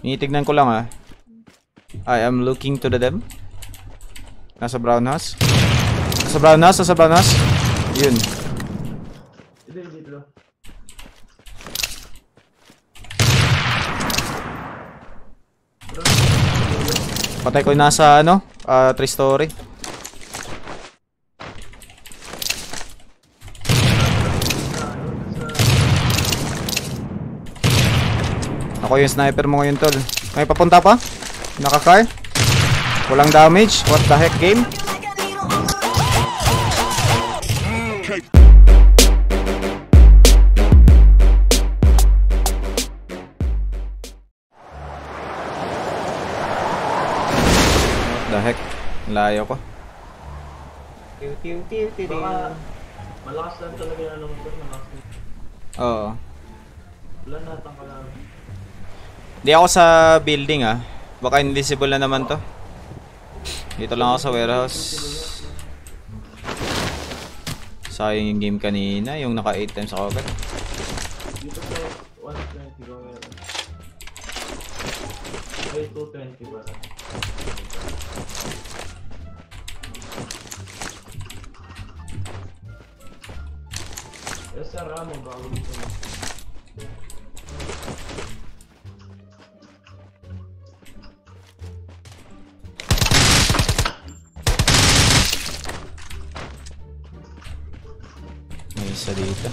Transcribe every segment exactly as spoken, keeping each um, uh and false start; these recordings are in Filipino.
Tinitignan ko lang ah. I am looking to the dem. Nasa brown house. Nasa brown house, nasa brown house. Yun. Patay ko yung nasa ano, uh, three story. Ako yung sniper mo ngayon tol. May papunta pa? Naka-car? Walang damage? What the heck game? The heck? Layo ko. Baka malakas lang talaga yung alam mo. Malakas lang. Oo. Wala natang ka lang. Di ako sa building ah. Baka invisible na naman to. Dito lang ako sa warehouse. Sayang yung game kanina. Yung naka eight times ako agad. Dito sa one twenty ko meron. Ay two twenty ba? Esa ramo bago dito. May isa dito.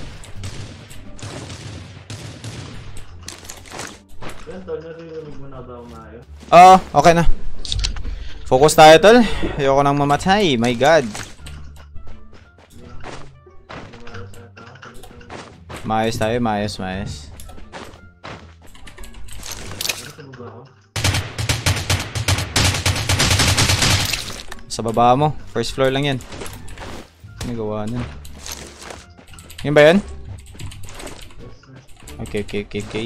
Yan tol, naririnig mo na ba umayo? Oo, okay na. Focus tayo tol. Ayoko nang mamatay. My god. Maayos tayo, maayos, maayos. Sa baba mo, first floor lang yan. Nagawa nun. Yun ba yan? Okay, okay, okay, okay.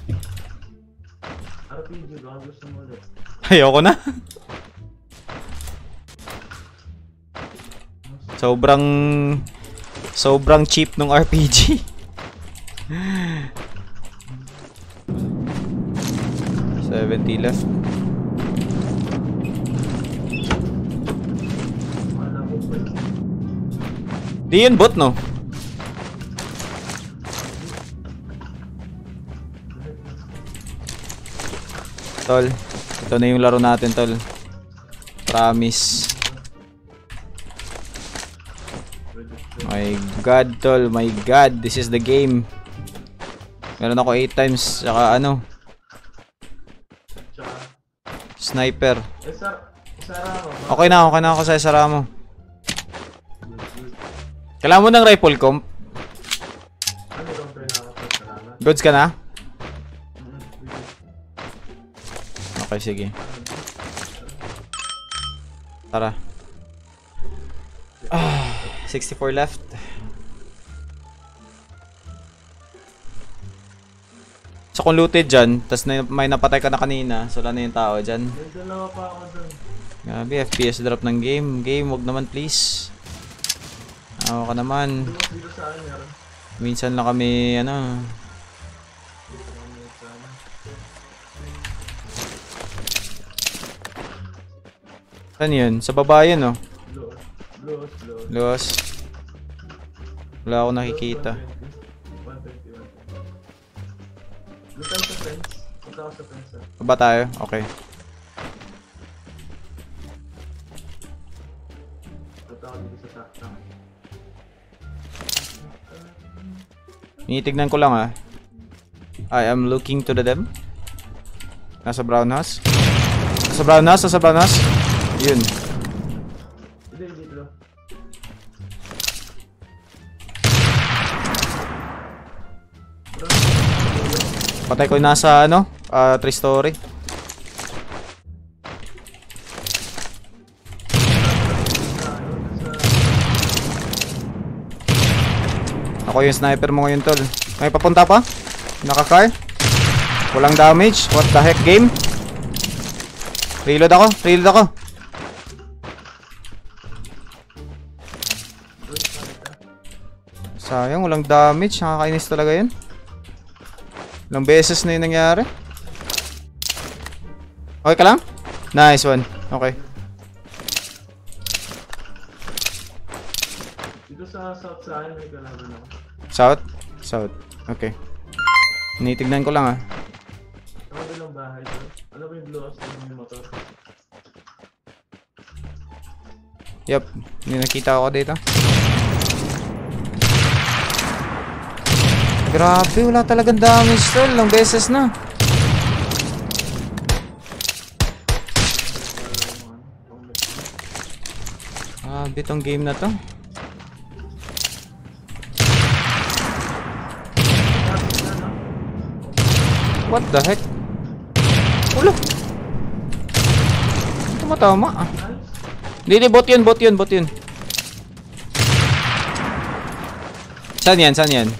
R P G ba? Gusto mo ulit? Ayoko na. Sobrang Sobrang cheap nung R P G. seventy left. Di yun bot no? Tol, ito na yung laro natin tol. Promise. My god tol, my god, this is the game. Meron ako eight times, saka ano, sniper. Okay na, okay na ako sa isara mo. Kailangan mo ng rifle comp. Goods ka na? Okay, sige. Tara. Ah, sixty-four left. So kung looted dyan, tas na, may napatay ka na kanina, so wala na yung tao dyan. Dalawa pa ako dun. Grabe, F P S drop ng game. Game, wag naman please. Ako ka naman. Dito sa akin meron. Minsan lang kami, ano. Saan yun? Sa baba yun, oh. Luwas, luwas. Luwas. Wala ako nakikita. one twenty-one. Dito sa fence. Punta ako sa fence. Baba tayo? Okay. Punta ako dito sa sakta. Tinitignan ko lang ah. I am looking to the dem. Nasa brown house. Nasa brown house, nasa brown house. Yun. Hindi, dito. Patay ko yung nasa ano, uh, three story. Ako yung sniper mo ngayon tol. May papunta pa? Naka-car? Walang damage? What the heck game? Reload ako, reload ako. Sayang, walang damage. Nakakainis talaga yan. Ilang beses na yung nangyari. Okay ka lang? Nice one. Okay. Dito sa south sa akin may kalaban ako. South? South. Okay. Tinitignan ko lang ah. Ako bilang bahay to. Ano ba yung blue house na may motor? Yup. Hindi nakita ako dito. Grabe, wala talagang damage tol. Ilang beses na. Grabe tong game na to. What the heck? Ulo! Tumatama ah. Hindi, bot yun, bot yun, bot yun. Saan yan, saan yan?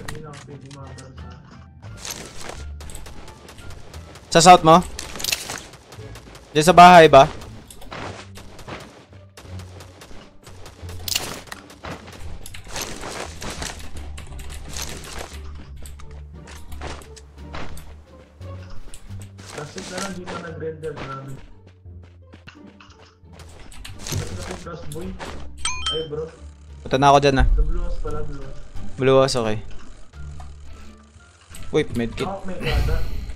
Sa south mo? Diyan sa bahay ba? Kasi na lang dito nag-render namin. Kasi na yung crossboy. Ay bro. Punta na ako dyan ah. The blue house pala, blue house. Blue house, okay. Wait, medkit. Ako may gata.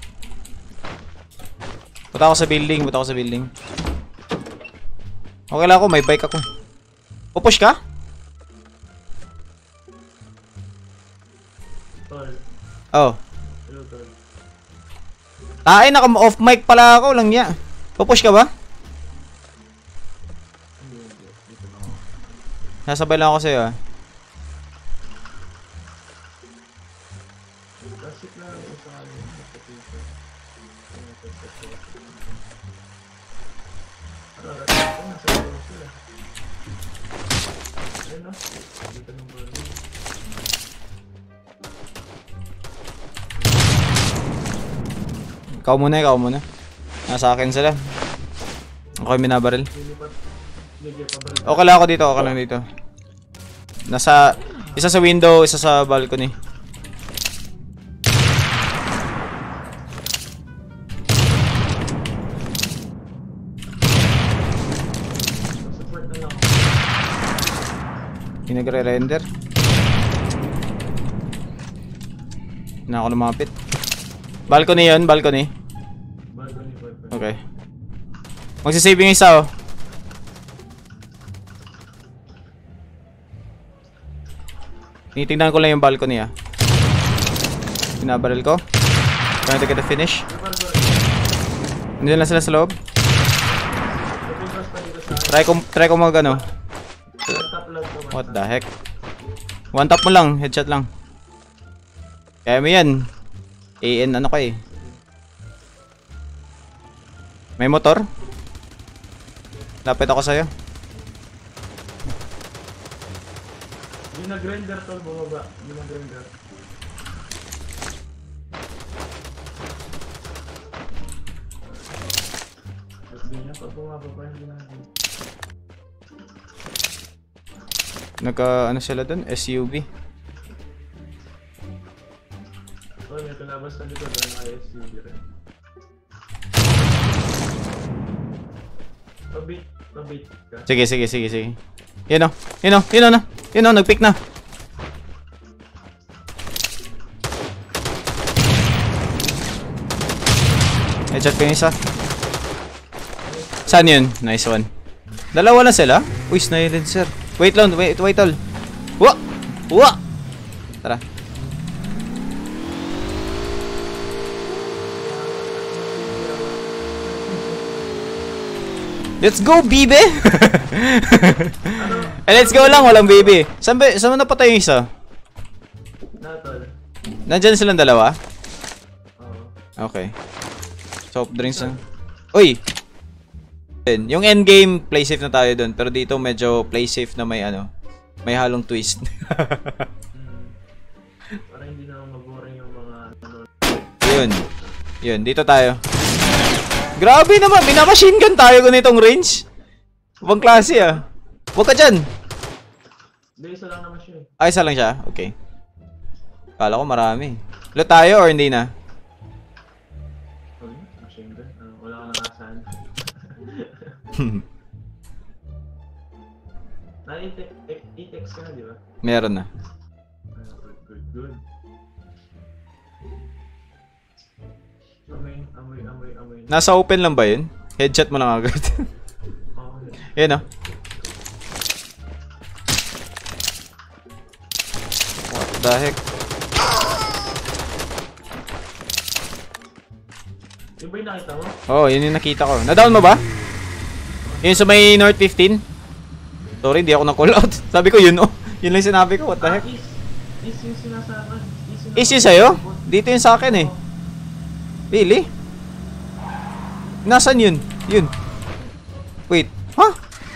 Punta ako sa building, punta ako sa building. Okay lang ako, may bike ako. Pupush ka? Tol. Oh. Hello tol. Ay, naka-off mic pala ako lang niya. Pupush ka ba? Hindi, hindi. Dito na ako. Nasabay lang ako sa'yo ah. Kasi na lang isa kami. Ano, rato ko nasa loob sila. Ayun no? Dito ng burning. Ikaw muna, ikaw muna. Nasa akin sila. Okay, minabaril. Lilipat. Ligay pa ba rin? Okay lang ako dito, okay lang dito. Nasa, isa sa window, isa sa balcony. Support na lang. Hindi nagre-render. Hindi na ako lumapit. Balcony yun, balcony. Balcony, balcony. Okay. Magsisaving isa oh. Tinitingnan ko lang yung balcony ah. Binabaril ko. Trying to get a finish. Hindi lang sila sa loob. Try ko, try ko mag ano. What the heck? One tap mo lang, headshot lang. Kaya mo yan. A N ano ka eh. May motor? Lapit ako sa'yo. Yung nag-render tol, bumaba. Yung nag-render. Sabi niya, pag bumaba pa yung ginagawa. Nagka ano sila dun? S U V. Oh, may kalabas na dito dahil naka-S U V rin. Pabit, pabit ka. Sige, sige, sige, sige. Yun o, yun o, yun o na. Yun o, nag-pick na. Headshot ko yung isa. Saan yun? Nice one. Dalawa na sila? Uy, silencer. Wait lang, wait, wait all. Wa! Wa! Tara. Let's go, bibe! Eh, let's go lang, walang bibe. Saan ba, saan mo napatay yung isa? Natol. Nandyan silang dalawa? Oo. Okay. Soft drinks na. Uy! Yung endgame, play safe na tayo dun. Pero dito medyo play safe na may ano, may halong twist. Hmm. Para hindi na mag-boring yung mga ano. Yun. Yun, dito tayo. Grabe naman, minamachine gun tayo ganitong range. Ibang klase ah. Huwag ka dyan. Hindi, isa lang naman siya eh. Ay, isa lang siya? Okay. Kala ko marami. Loot tayo or hindi na? Ano yun? Machine gun? Ano? wala ka nakasan. Na-i-text ka na, di ba? Meron na. Ah, good, good, good. Amoy, amoy, amoy, amoy. Nasa open lang ba yun? Headshot mo lang agad. Oh, Yan, oh. What the heck? yung ba yung nakita mo? Oo, oh, yun yung nakita ko. Na-down mo ba? Yun sa may North fifteen? Sorry, hindi ako na-call out. Sabi ko yun, oh. Yun lang sinabi ko, what the heck? Ah, is, is yung sinasabi. Is yun sa'yo? Dito yun sa akin eh. Really? Nasaan yun? Yun. Wait. Huh?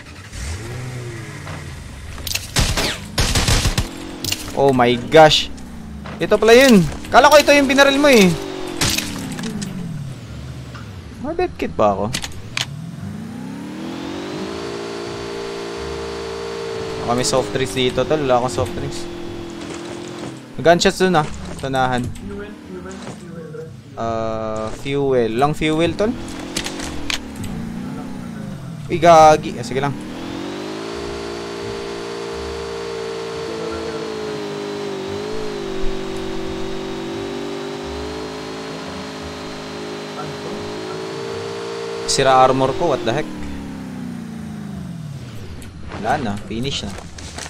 Oh my gosh. Ito pala yun. Kala ko ito yung binaril mo eh. Oh, dead kit ba ako? Baka may soft drinks dito tol. Wala akong soft drinks. Gunshots dun ah. Tunahan. Fuel, fuel, fuel, right? Uh, fuel. Lang fuel tol. Uy, gagi. Ah, sige lang. Sira armor ko, what the heck? Wala na, finish na.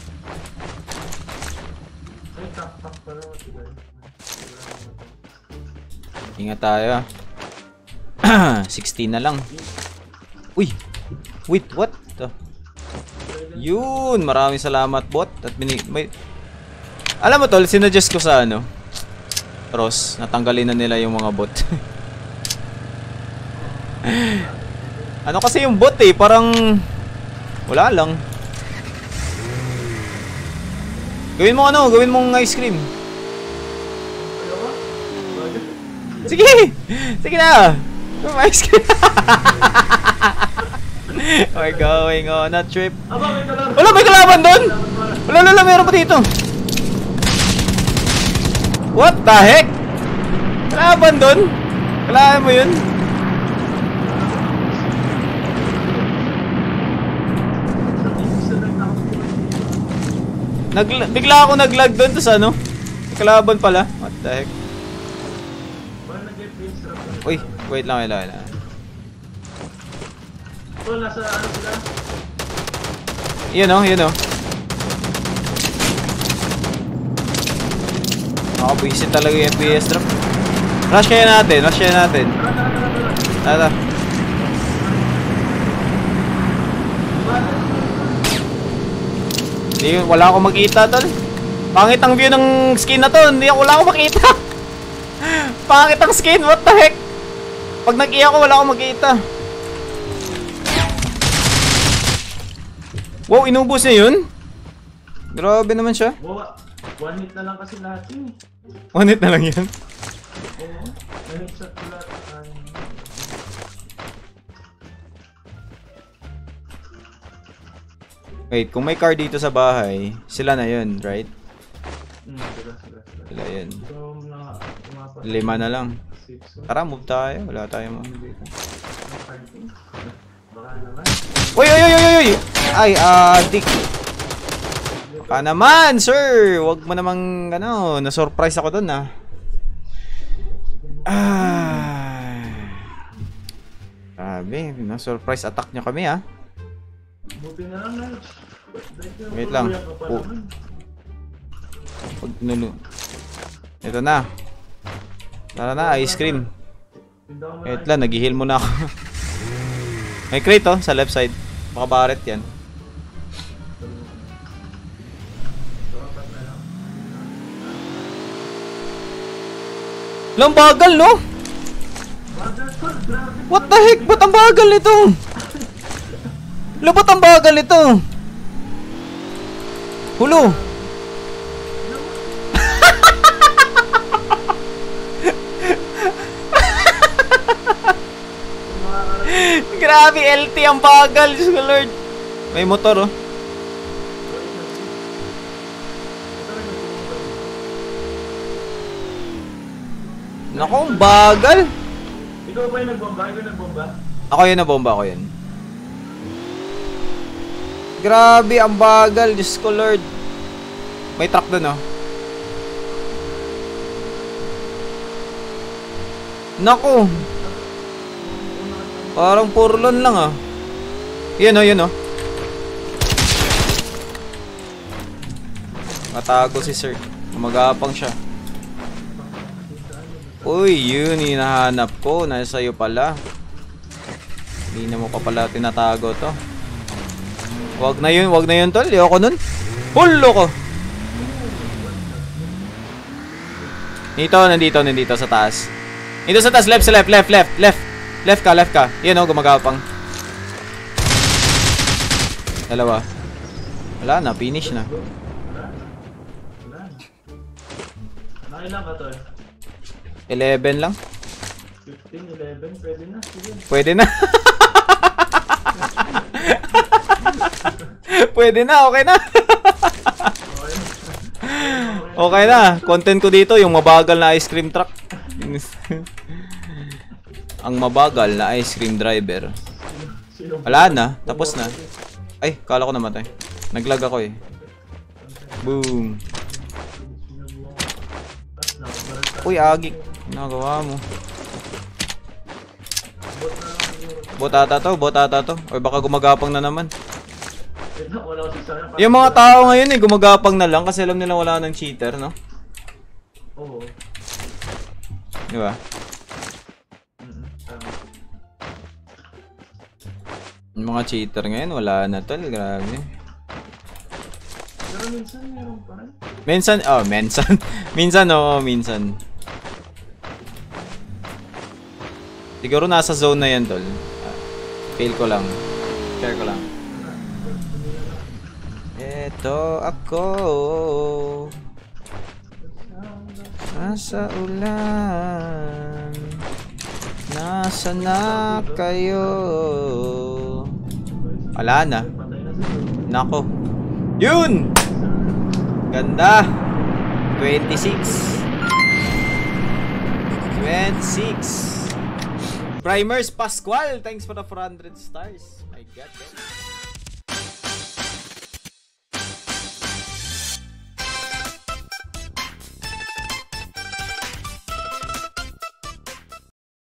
Ay, tak-tak pala. Ingat tayo ah. sixteen na lang. Uy! Wait, what? The? Yun! Maraming salamat bot. At mini may... Alam mo tol, sinuggest ko sa ano Ross, natanggalin na nila yung mga bot. Ano kasi yung bot eh, parang wala lang. Gawin mo ano, gawin mong ice cream. Sige! Sige na! Gawin mo ice cream. We're going on a trip. Wala, may kalaban doon! Wala, wala, meron pa dito. What the heck? Kalaban doon? Kalaban mo yun? Nag bigla ako naglag doon to sa ano? Kalaban pala. What the heck? Uy, wait lang, wait lang, wait lang. So, nasa ano sila? Yun oh, yun oh. Nakabwisit talaga yung F P S drop. Rush kaya natin, rush kaya natin. Tara. Hindi, wala akong makita tol. Pangit ang view ng skin na to, hindi ako, wala akong makita. Pangit ang skin, what the heck? Pag nag-i ako, wala akong makita. Wow, inubos niya yun? Grabe naman siya. Wow, one hit na lang kasi lahat yun eh. One hit na lang yan. Oo, one hit shot ko lahat. Wait, kung may car dito sa bahay, sila na yun, right? Hmm, sila, sila, sila. Sila yun. So, mga, umapat. Lima na lang. Six, Tara, move tayo. Wala tayong mga dito. baka naman. Uy, uy, uy, uy, uy! Ay, adik. Baka naman, sir! Huwag mo namang, ano, na-surprise ako dun, ah. Ah. Grabe, na-surprise attack nyo kami, ah. Buti na lang, Naj. Wait lang. Oh. Pag nuno. Ito na. Tara na, ice cream. Wait lang, nag-heal muna ako. May crate oh, sa left side. Baka Barret yan. Lang bagal, no? What the heck? Ba't ang bagal nito? Lubot ang bagal nito. Hulo. Grabe, L T ang bagal. Diyos ko Lord. May motor oh. Naku, ang bagal. Ikaw ba yung nagbomba? Ikaw yung nagbomba? Ako yun na bomba ko yun. Grabe, ang bagal. Diyos ko, Lord. May truck dun, oh. Naku. Parang purlon lang, ah. Yun, oh, yun, oh. Matago si sir. Magapang siya. Uy, yun, hinahanap ko. Nasa iyo pala. Hindi na mo pa pala tinatago to. Wag na yun, wag na yun, tol. Ayoko nun. Hulo ko. Dito, nandito, nandito sa taas. Dito sa taas, left, sa left, left, left, left. Left ka, left ka. Yan, oh, gumagapang. Dalawa. Wala na, finish na. Wala. Nakailan ka, tol? eleven lang. fifteen, eleven, pwede na. Sige. Pwede na. Pwede na, okay na. Okay. Okay na. Content ko dito, yung mabagal na ice cream truck. Ang mabagal na ice cream driver. Wala na, tapos na. Ay, kala ko namatay. Naglag ako eh. Boom. Uy, agik. Nagawa mo. Botata to, botata to. Or baka gumagapang na naman. Yung mga tao ngayon eh, gumagapang na lang kasi alam nila wala nang cheater, no? Oo. Di ba? Yung mga cheater ngayon, wala na tol, grabe. Pero minsan meron pa rin. Minsan, oh, minsan. Minsan, oo, minsan. Siguro nasa zone na yan, tol. Ah, fail ko lang. Share ko lang. Eto ako. Nasa ulan. Nasa na kayo. Wala na. Nako. Yun! Ganda. twenty-six. twenty-six. Primers Pascual, thanks for the four hundred stars. My God.